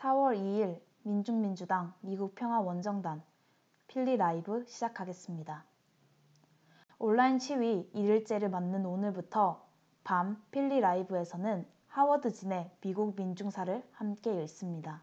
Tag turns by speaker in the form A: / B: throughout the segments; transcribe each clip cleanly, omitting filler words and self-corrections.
A: 4월 2일 민중민주당 미국평화원정단 필리 라이브 시작하겠습니다. 온라인 시위 1일째를 맞는 오늘부터 밤 필리 라이브에서는 하워드 진의 미국 민중사를 함께 읽습니다.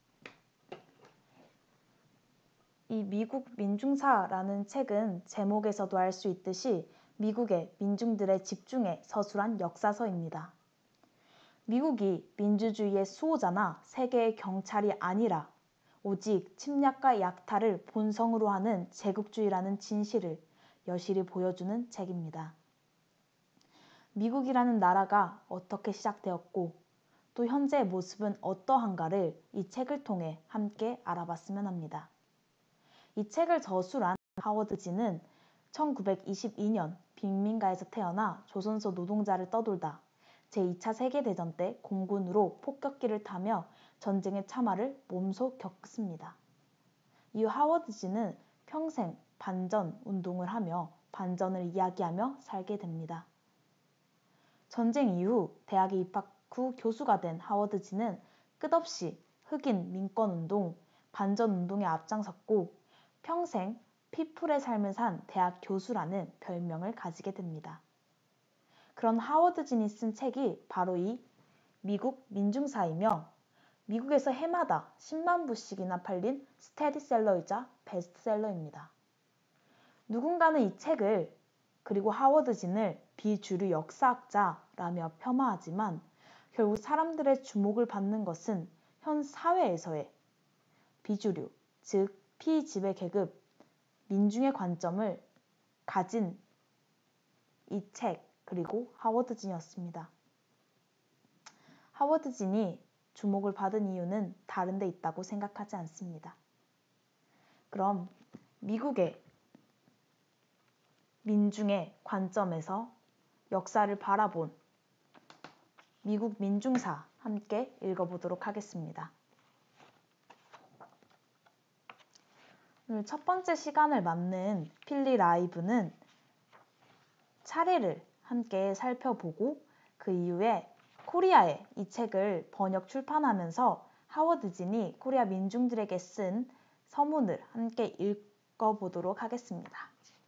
A: 이 미국 민중사라는 책은 제목에서도 알 수 있듯이 미국의 민중들의 집중에 서술한 역사서입니다. 미국이 민주주의의 수호자나 세계의 경찰이 아니라 오직 침략과 약탈을 본성으로 하는 제국주의라는 진실을 여실히 보여주는 책입니다. 미국이라는 나라가 어떻게 시작되었고 또 현재의 모습은 어떠한가를 이 책을 통해 함께 알아봤으면 합니다. 이 책을 저술한 하워드 진은 1922년 빈민가에서 태어나 조선소 노동자를 떠돌다 제2차 세계대전 때 공군으로 폭격기를 타며 전쟁의 참화를 몸소 겪습니다. 이후 하워드 진은 평생 반전 운동을 하며 반전을 이야기하며 살게 됩니다. 전쟁 이후 대학에 입학 후 교수가 된 하워드 진은 끝없이 흑인 민권운동, 반전운동에 앞장섰고 평생 피플의 삶을 산 대학 교수라는 별명을 가지게 됩니다. 그런 하워드 진이 쓴 책이 바로 이 미국 민중사이며 미국에서 해마다 10만 부씩이나 팔린 스테디셀러이자 베스트셀러입니다. 누군가는 이 책을 그리고 하워드 진을 비주류 역사학자라며 폄하하지만 결국 사람들의 주목을 받는 것은 현 사회에서의 비주류, 즉 피지배 계급, 민중의 관점을 가진 이 책 그리고 하워드 진이었습니다. 하워드 진이 주목을 받은 이유는 다른 데 있다고 생각하지 않습니다. 그럼 미국의 민중의 관점에서 역사를 바라본 미국 민중사 함께 읽어보도록 하겠습니다. 오늘 첫 번째 시간을 맞는 필리 라이브는 차례를 함께 살펴보고 그 이후에 코리아에 이 책을 번역 출판하면서 하워드 진이 코리아 민중들에게 쓴 서문을 함께 읽어보도록 하겠습니다.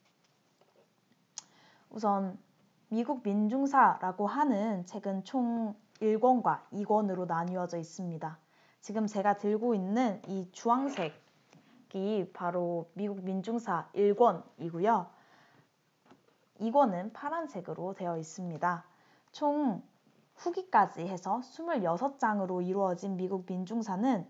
A: 우선 미국 민중사라고 하는 책은 총 1권과 2권으로 나뉘어져 있습니다. 지금 제가 들고 있는 이 주황색이 바로 미국 민중사 1권이고요. 2권은 파란색으로 되어 있습니다. 총 후기까지 해서 26장으로 이루어진 미국 민중사는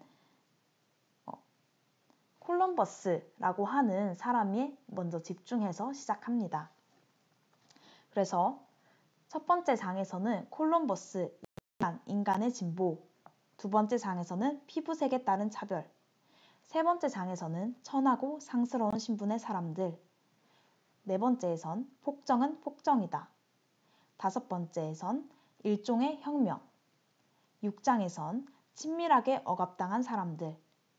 A: 콜럼버스라고 하는 사람이 먼저 집중해서 시작합니다. 그래서 첫 번째 장에서는 콜럼버스, 인간의 진보, 두 번째 장에서는 피부색에 따른 차별, 세 번째 장에서는 천하고 상스러운 신분의 사람들, 네 번째에선 폭정은 폭정이다, 다섯 번째에선 일종의 혁명, 6장에선 친밀하게 억압당한 사람들,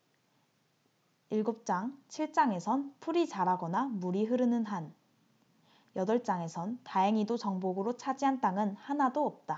A: 7장, 7장에선 풀이 자라거나 물이 흐르는 한, 8장에선 다행히도 정복으로 차지한 땅은 하나도 없다.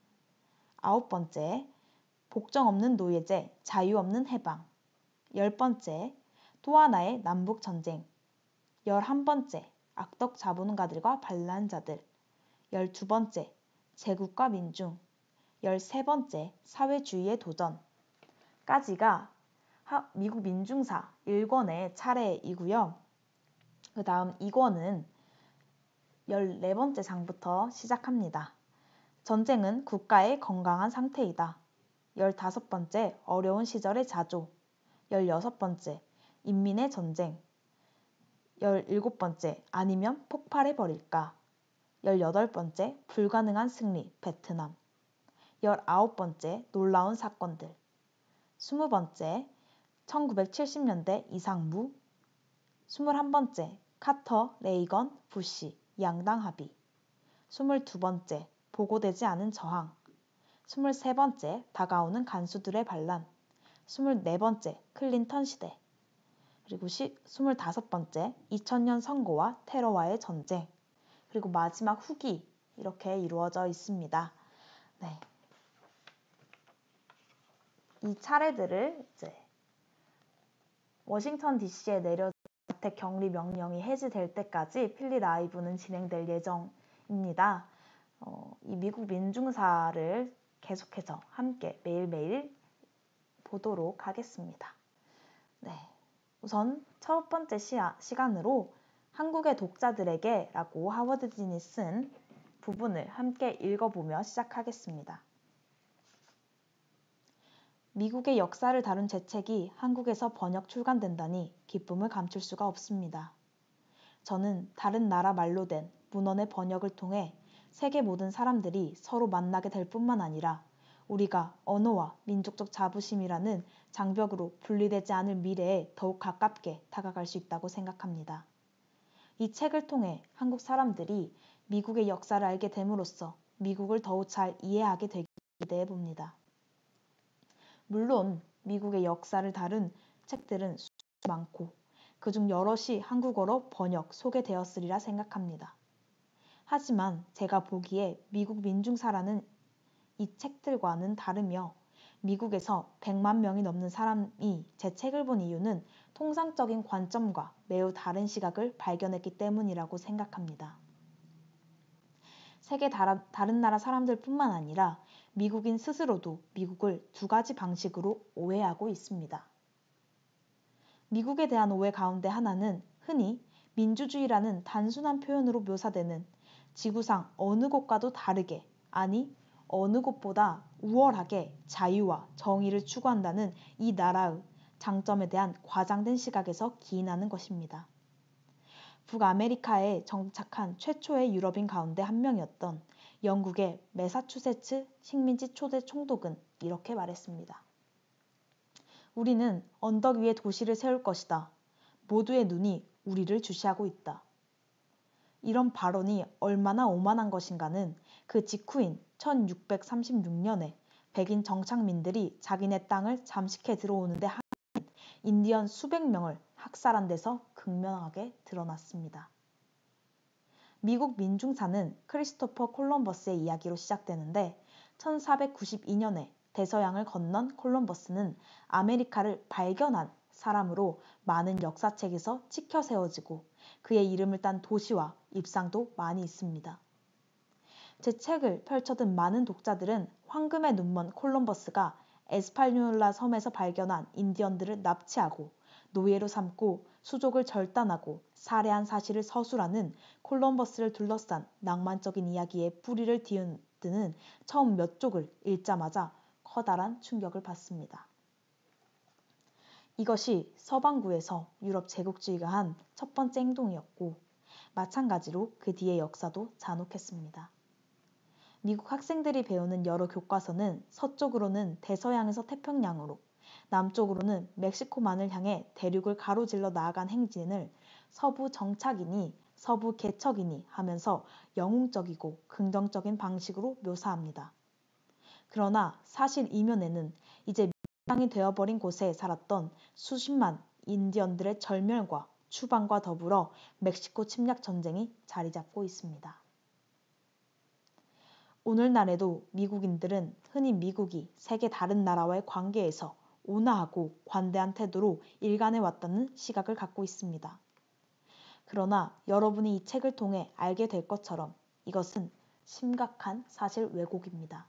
A: 9번째, 복정 없는 노예제, 자유 없는 해방. 10번째, 또 하나의 남북전쟁. 11번째, 악덕 자본가들과 반란자들. 12번째, 제국과 민중. 13번째, 사회주의의 도전까지가 미국 민중사 1권의 차례이고요. 그 다음 2권은 14번째 장부터 시작합니다. 전쟁은 국가의 건강한 상태이다. 15번째, 어려운 시절의 자조. 16번째, 인민의 전쟁. 17번째, 아니면 폭발해버릴까. 18번째, 불가능한 승리, 베트남. 19번째, 놀라운 사건들. 20번째, 1970년대 이상무. 21번째, 카터, 레이건, 부시, 양당 합의. 22번째, 보고되지 않은 저항. 23번째, 다가오는 간수들의 반란. 24번째, 클린턴 시대. 그리고 25번째, 2000년 선거와 테러와의 전쟁. 그리고 마지막 후기 이렇게 이루어져 있습니다. 네. 이 차례들을 이제 워싱턴 DC에 내려진 자택 격리 명령이 해제될 때까지 필리 라이브는 진행될 예정입니다. 이 미국 민중사를 계속해서 함께 매일매일 보도록 하겠습니다. 네, 우선 첫 번째 시간으로 한국의 독자들에게 라고 하워드 진이 쓴 부분을 함께 읽어보며 시작하겠습니다. 미국의 역사를 다룬 제 책이 한국에서 번역 출간된다니 기쁨을 감출 수가 없습니다. 저는 다른 나라 말로 된 문헌의 번역을 통해 세계 모든 사람들이 서로 만나게 될 뿐만 아니라 우리가 언어와 민족적 자부심이라는 장벽으로 분리되지 않을 미래에 더욱 가깝게 다가갈 수 있다고 생각합니다. 이 책을 통해 한국 사람들이 미국의 역사를 알게 됨으로써 미국을 더욱 잘 이해하게 되기를 기대해 봅니다. 물론 미국의 역사를 다룬 책들은 수도 많고 그중 여럿이 한국어로 번역, 소개되었으리라 생각합니다. 하지만 제가 보기에 미국 민중사라는 이 책들과는 다르며 미국에서 100만 명이 넘는 사람이 제 책을 본 이유는 통상적인 관점과 매우 다른 시각을 발견했기 때문이라고 생각합니다. 세계 다른 나라 사람들뿐만 아니라 미국인 스스로도 미국을 두 가지 방식으로 오해하고 있습니다. 미국에 대한 오해 가운데 하나는 흔히 민주주의라는 단순한 표현으로 묘사되는 지구상 어느 곳과도 다르게, 아니 어느 곳보다 우월하게 자유와 정의를 추구한다는 이 나라의 장점에 대한 과장된 시각에서 기인하는 것입니다. 북아메리카에 정착한 최초의 유럽인 가운데 한 명이었던 영국의 매사추세츠 식민지 초대 총독은 이렇게 말했습니다. 우리는 언덕 위에 도시를 세울 것이다. 모두의 눈이 우리를 주시하고 있다. 이런 발언이 얼마나 오만한 것인가는 그 직후인 1636년에 백인 정착민들이 자기네 땅을 잠식해 들어오는데 한인 인디언 수백 명을 학살한 데서 극명하게 드러났습니다. 미국 민중사는 크리스토퍼 콜럼버스의 이야기로 시작되는데 1492년에 대서양을 건넌 콜럼버스는 아메리카를 발견한 사람으로 많은 역사책에서 치켜 세워지고 그의 이름을 딴 도시와 입상도 많이 있습니다. 제 책을 펼쳐든 많은 독자들은 황금의 눈먼 콜럼버스가 에스파뇰라 섬에서 발견한 인디언들을 납치하고 노예로 삼고 수족을 절단하고 살해한 사실을 서술하는 콜럼버스를 둘러싼 낭만적인 이야기에 뿌리를 띄우는 처음 몇 쪽을 읽자마자 커다란 충격을 받습니다. 이것이 서방구에서 유럽 제국주의가 한 첫 번째 행동이었고 마찬가지로 그 뒤의 역사도 잔혹했습니다. 미국 학생들이 배우는 여러 교과서는 서쪽으로는 대서양에서 태평양으로 남쪽으로는 멕시코만을 향해 대륙을 가로질러 나아간 행진을 서부 정착이니 서부 개척이니 하면서 영웅적이고 긍정적인 방식으로 묘사합니다. 그러나 사실 이면에는 이제 땅이 되어버린 곳에 살았던 수십만 인디언들의 절멸과 추방과 더불어 멕시코 침략 전쟁이 자리 잡고 있습니다. 오늘날에도 미국인들은 흔히 미국이 세계 다른 나라와의 관계에서 온화하고 관대한 태도로 일관해 왔다는 시각을 갖고 있습니다. 그러나 여러분이 이 책을 통해 알게 될 것처럼 이것은 심각한 사실 왜곡입니다.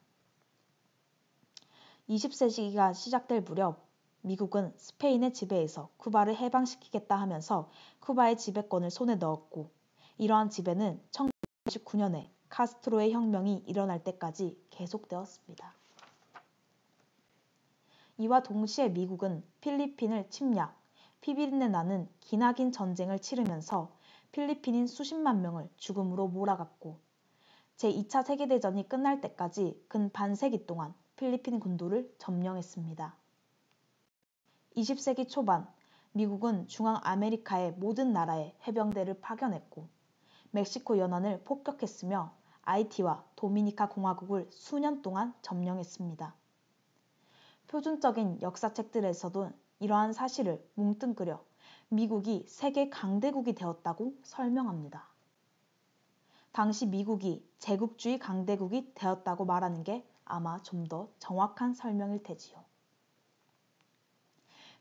A: 20세기가 시작될 무렵 미국은 스페인의 지배에서 쿠바를 해방시키겠다 하면서 쿠바의 지배권을 손에 넣었고 이러한 지배는 1999년에 카스트로의 혁명이 일어날 때까지 계속되었습니다. 이와 동시에 미국은 필리핀을 침략, 피비린내 나는 기나긴 전쟁을 치르면서 필리핀인 수십만 명을 죽음으로 몰아갔고 제2차 세계대전이 끝날 때까지 근 반세기 동안 필리핀 군도를 점령했습니다. 20세기 초반 미국은 중앙아메리카의 모든 나라에 해병대를 파견했고 멕시코 연안을 폭격했으며 아이티와 도미니카 공화국을 수년 동안 점령했습니다. 표준적인 역사책들에서도 이러한 사실을 뭉뚱그려 미국이 세계 강대국이 되었다고 설명합니다. 당시 미국이 제국주의 강대국이 되었다고 말하는 게 아마 좀 더 정확한 설명일 테지요.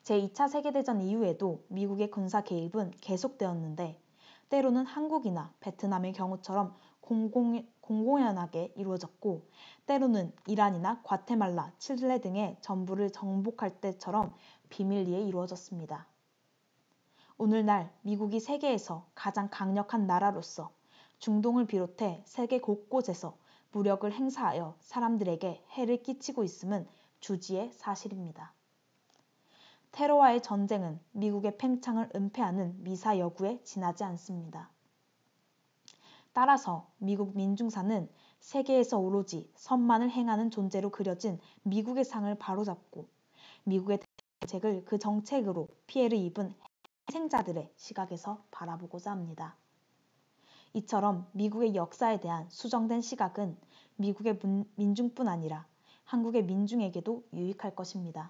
A: 제2차 세계대전 이후에도 미국의 군사 개입은 계속되었는데 때로는 한국이나 베트남의 경우처럼 공공연하게 이루어졌고 때로는 이란이나 과테말라, 칠레 등의 전부를 정복할 때처럼 비밀리에 이루어졌습니다. 오늘날 미국이 세계에서 가장 강력한 나라로서 중동을 비롯해 세계 곳곳에서 무력을 행사하여 사람들에게 해를 끼치고 있음은 주지의 사실입니다. 테러와의 전쟁은 미국의 팽창을 은폐하는 미사 여구에 지나지 않습니다. 따라서 미국 민중사는 세계에서 오로지 선만을 행하는 존재로 그려진 미국의 상을 바로잡고 미국의 정책을 그 정책으로 피해를 입은 희생자들의 시각에서 바라보고자 합니다. 이처럼 미국의 역사에 대한 수정된 시각은 미국의 민중뿐 아니라 한국의 민중에게도 유익할 것입니다.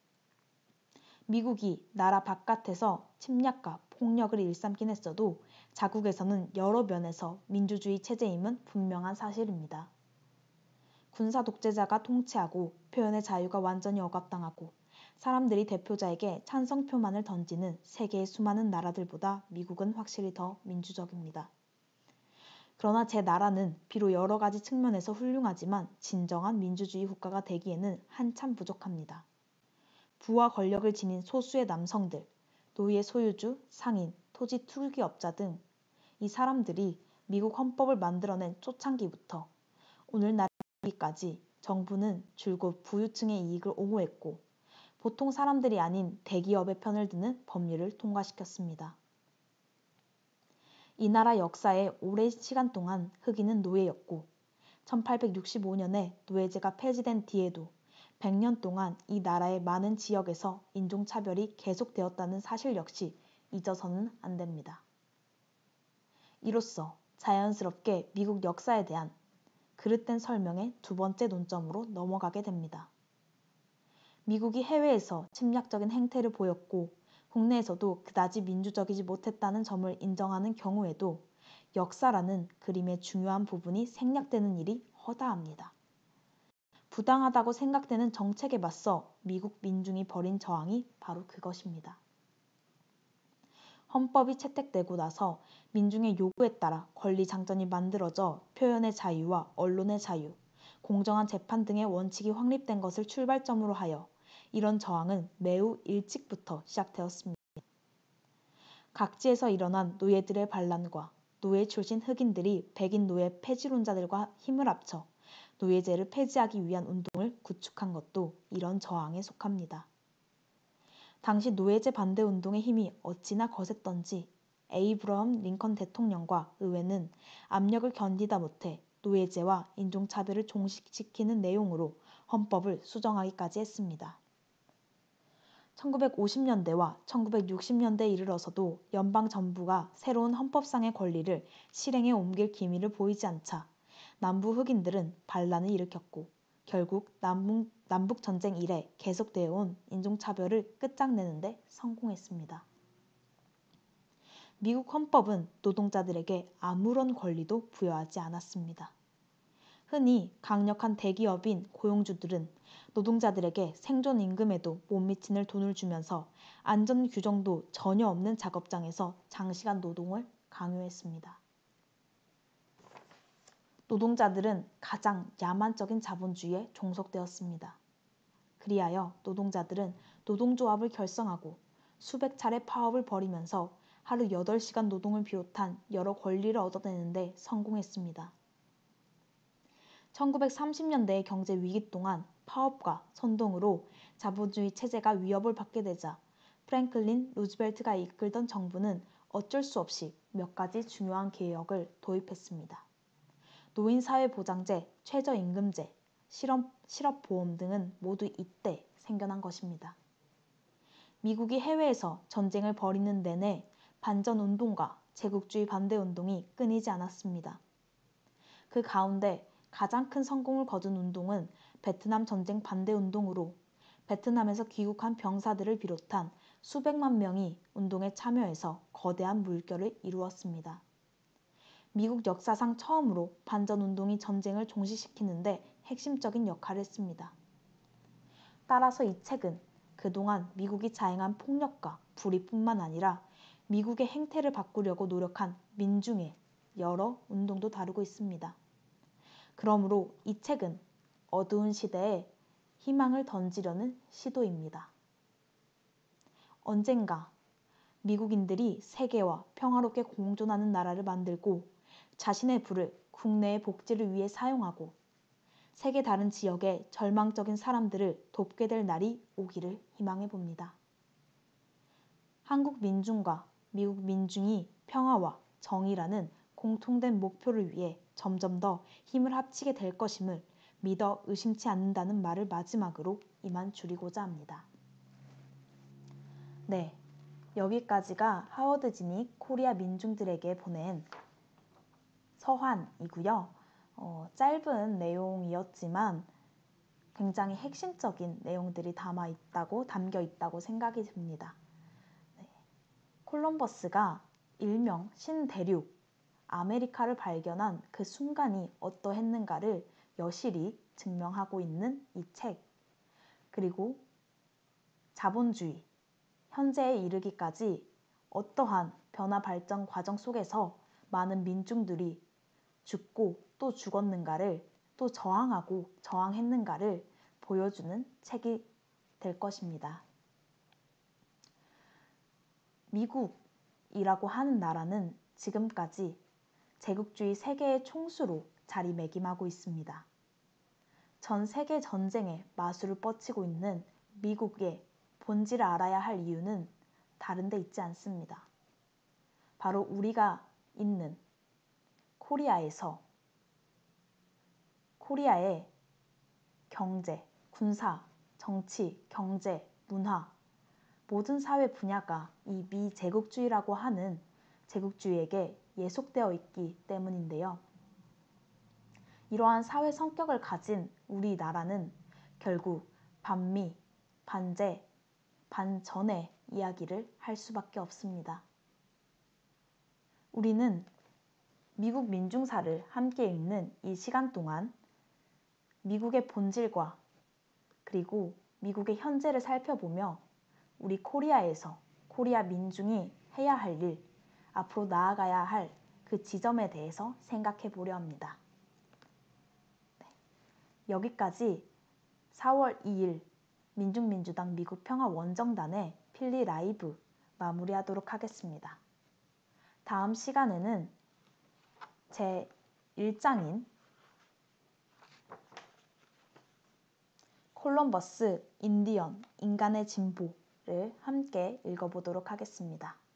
A: 미국이 나라 바깥에서 침략과 폭력을 일삼긴 했어도 자국에서는 여러 면에서 민주주의 체제임은 분명한 사실입니다. 군사 독재자가 통치하고 표현의 자유가 완전히 억압당하고 사람들이 대표자에게 찬성표만을 던지는 세계의 수많은 나라들보다 미국은 확실히 더 민주적입니다. 그러나 제 나라는 비록 여러 가지 측면에서 훌륭하지만 진정한 민주주의 국가가 되기에는 한참 부족합니다. 부와 권력을 지닌 소수의 남성들, 노예 소유주, 상인, 토지 투기업자 등 이 사람들이 미국 헌법을 만들어낸 초창기부터 오늘날까지 정부는 줄곧 부유층의 이익을 옹호했고 보통 사람들이 아닌 대기업의 편을 드는 법률을 통과시켰습니다. 이 나라 역사의 오랜 시간 동안 흑인은 노예였고 1865년에 노예제가 폐지된 뒤에도 100년 동안 이 나라의 많은 지역에서 인종차별이 계속되었다는 사실 역시 잊어서는 안 됩니다. 이로써 자연스럽게 미국 역사에 대한 그릇된 설명의 두 번째 논점으로 넘어가게 됩니다. 미국이 해외에서 침략적인 행태를 보였고 국내에서도 그다지 민주적이지 못했다는 점을 인정하는 경우에도 역사라는 그림의 중요한 부분이 생략되는 일이 허다합니다. 부당하다고 생각되는 정책에 맞서 미국 민중이 벌인 저항이 바로 그것입니다. 헌법이 채택되고 나서 민중의 요구에 따라 권리장전이 만들어져 표현의 자유와 언론의 자유, 공정한 재판 등의 원칙이 확립된 것을 출발점으로 하여 이런 저항은 매우 일찍부터 시작되었습니다. 각지에서 일어난 노예들의 반란과 노예 출신 흑인들이 백인 노예 폐지론자들과 힘을 합쳐 노예제를 폐지하기 위한 운동을 구축한 것도 이런 저항에 속합니다. 당시 노예제 반대 운동의 힘이 어찌나 거셌던지 에이브러함 링컨 대통령과 의회는 압력을 견디다 못해 노예제와 인종차별을 종식시키는 내용으로 헌법을 수정하기까지 했습니다. 1950년대와 1960년대에 이르러서도 연방정부가 새로운 헌법상의 권리를 실행에 옮길 기미를 보이지 않자 남부 흑인들은 반란을 일으켰고 결국 남북전쟁 이래 계속되어 온 인종차별을 끝장내는 데 성공했습니다. 미국 헌법은 노동자들에게 아무런 권리도 부여하지 않았습니다. 흔히 강력한 대기업인 고용주들은 노동자들에게 생존 임금에도 못 미치는 돈을 주면서 안전 규정도 전혀 없는 작업장에서 장시간 노동을 강요했습니다. 노동자들은 가장 야만적인 자본주의에 종속되었습니다. 그리하여 노동자들은 노동조합을 결성하고 수백 차례 파업을 벌이면서 하루 8시간 노동을 비롯한 여러 권리를 얻어내는 데 성공했습니다. 1930년대의 경제 위기 동안 파업과 선동으로 자본주의 체제가 위협을 받게 되자 프랭클린 루즈벨트가 이끌던 정부는 어쩔 수 없이 몇 가지 중요한 개혁을 도입했습니다. 노인사회보장제, 최저임금제, 실업보험 등은 모두 이때 생겨난 것입니다. 미국이 해외에서 전쟁을 벌이는 내내 반전운동과 제국주의 반대운동이 끊이지 않았습니다. 그 가운데 가장 큰 성공을 거둔 운동은 베트남 전쟁 반대운동으로 베트남에서 귀국한 병사들을 비롯한 수백만 명이 운동에 참여해서 거대한 물결을 이루었습니다. 미국 역사상 처음으로 반전운동이 전쟁을 종식시키는 데 핵심적인 역할을 했습니다. 따라서 이 책은 그동안 미국이 자행한 폭력과 불의뿐만 아니라 미국의 행태를 바꾸려고 노력한 민중의 여러 운동도 다루고 있습니다. 그러므로 이 책은 어두운 시대에 희망을 던지려는 시도입니다. 언젠가 미국인들이 세계와 평화롭게 공존하는 나라를 만들고 자신의 부를 국내의 복지를 위해 사용하고 세계 다른 지역의 절망적인 사람들을 돕게 될 날이 오기를 희망해 봅니다. 한국 민중과 미국 민중이 평화와 정의라는 공통된 목표를 위해 점점 더 힘을 합치게 될 것임을 믿어 의심치 않는다는 말을 마지막으로 이만 줄이고자 합니다. 네, 여기까지가 하워드 진이 코리아 민중들에게 보낸 서한이고요. 짧은 내용이었지만 굉장히 핵심적인 내용들이 담겨 있다고 생각이 듭니다. 네. 콜럼버스가 일명 신대륙 아메리카를 발견한 그 순간이 어떠했는가를 여실히 증명하고 있는 이 책, 그리고 자본주의 현재에 이르기까지 어떠한 변화 발전 과정 속에서 많은 민중들이 죽고 또 죽었는가를, 또 저항하고 저항했는가를 보여주는 책이 될 것입니다. 미국이라고 하는 나라는 지금까지 제국주의 세계의 총수로 자리매김하고 있습니다. 전 세계 전쟁에 마술을 뻗치고 있는 미국의 본질을 알아야 할 이유는 다른 데 있지 않습니다. 바로 우리가 있는 코리아의 경제, 군사, 정치, 경제, 문화 모든 사회 분야가 이 미제국주의라고 하는 제국주의에게 예속되어 있기 때문인데요. 이러한 사회 성격을 가진 우리나라는 결국 반미, 반제, 반전의 이야기를 할 수밖에 없습니다. 우리는 미국 민중사를 함께 읽는 이 시간 동안 미국의 본질과 그리고 미국의 현재를 살펴보며 우리 코리아에서 코리아 민중이 해야 할 일, 앞으로 나아가야 할 그 지점에 대해서 생각해 보려 합니다. 네. 여기까지 4월 2일 민중민주당 미국평화원정단의 필리 라이브 마무리하도록 하겠습니다. 다음 시간에는 제 1장인 콜럼버스, 인디언, 인간의 진보를 함께 읽어보도록 하겠습니다.